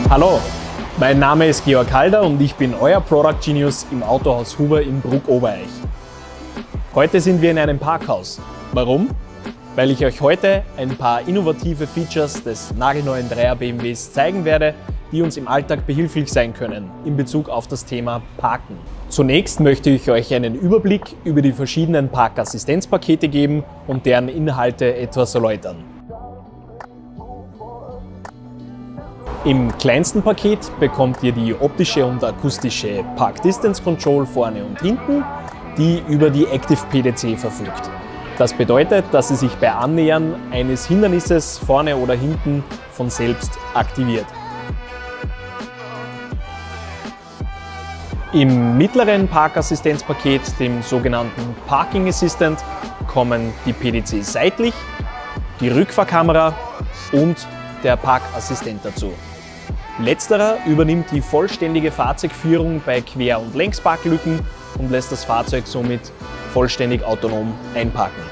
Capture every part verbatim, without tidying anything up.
Hallo, mein Name ist Georg Halder und ich bin euer Product Genius im Autohaus Huber in Bruck-Obereich. Heute sind wir in einem Parkhaus. Warum? Weil ich euch heute ein paar innovative Features des nagelneuen Dreier B M Ws zeigen werde, die uns im Alltag behilflich sein können in Bezug auf das Thema Parken. Zunächst möchte ich euch einen Überblick über die verschiedenen Parkassistenzpakete geben und deren Inhalte etwas erläutern. Im kleinsten Paket bekommt ihr die optische und akustische Park Distance Control vorne und hinten, die über die Active P D C verfügt. Das bedeutet, dass sie sich bei Annähern eines Hindernisses vorne oder hinten von selbst aktiviert. Im mittleren Parkassistenzpaket, dem sogenannten Parking Assistant, kommen die P D C seitlich, die Rückfahrkamera und der Parkassistent dazu. Letzterer übernimmt die vollständige Fahrzeugführung bei Quer- und Längsparklücken und lässt das Fahrzeug somit vollständig autonom einparken.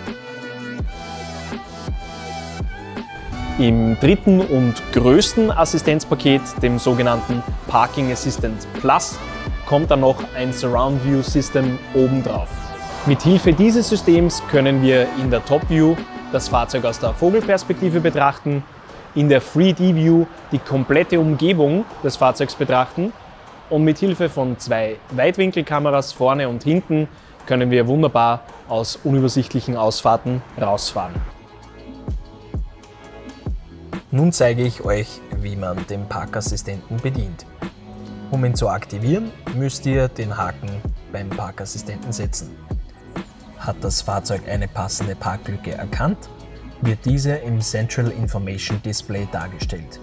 Im dritten und größten Assistenzpaket, dem sogenannten Parking Assistant Plus, kommt dann noch ein Surround View System obendrauf. Mithilfe dieses Systems können wir in der Top View das Fahrzeug aus der Vogelperspektive betrachten, in der drei D View die komplette Umgebung des Fahrzeugs betrachten und mit Hilfe von zwei Weitwinkelkameras vorne und hinten können wir wunderbar aus unübersichtlichen Ausfahrten rausfahren. Nun zeige ich euch, wie man den Parkassistenten bedient. Um ihn zu aktivieren, müsst ihr den Haken beim Parkassistenten setzen. Hat das Fahrzeug eine passende Parklücke erkannt, wird diese im Central Information Display dargestellt.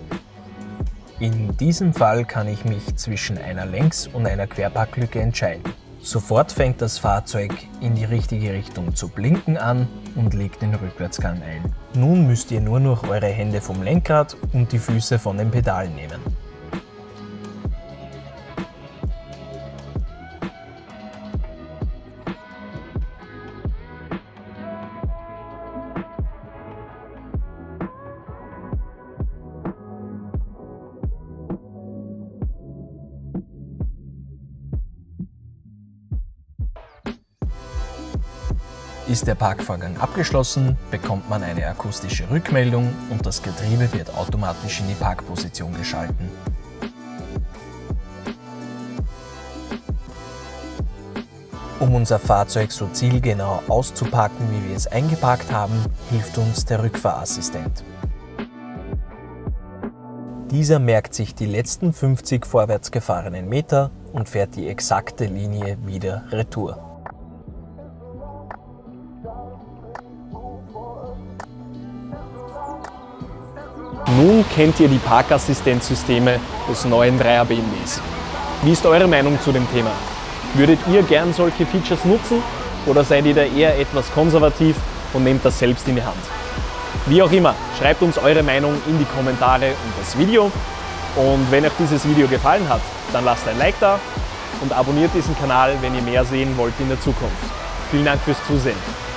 In diesem Fall kann ich mich zwischen einer Längs- und einer Querparklücke entscheiden. Sofort fängt das Fahrzeug in die richtige Richtung zu blinken an und legt den Rückwärtsgang ein. Nun müsst ihr nur noch eure Hände vom Lenkrad und die Füße von den Pedalen nehmen. Ist der Parkvorgang abgeschlossen, bekommt man eine akustische Rückmeldung und das Getriebe wird automatisch in die Parkposition geschalten. Um unser Fahrzeug so zielgenau auszuparken, wie wir es eingeparkt haben, hilft uns der Rückfahrassistent. Dieser merkt sich die letzten fünfzig vorwärts gefahrenen Meter und fährt die exakte Linie wieder retour. Nun kennt ihr die Parkassistenzsysteme des neuen Dreier B M Ws. Wie ist eure Meinung zu dem Thema? Würdet ihr gern solche Features nutzen oder seid ihr da eher etwas konservativ und nehmt das selbst in die Hand? Wie auch immer, schreibt uns eure Meinung in die Kommentare unter das Video und wenn euch dieses Video gefallen hat, dann lasst ein Like da und abonniert diesen Kanal, wenn ihr mehr sehen wollt in der Zukunft. Vielen Dank fürs Zusehen.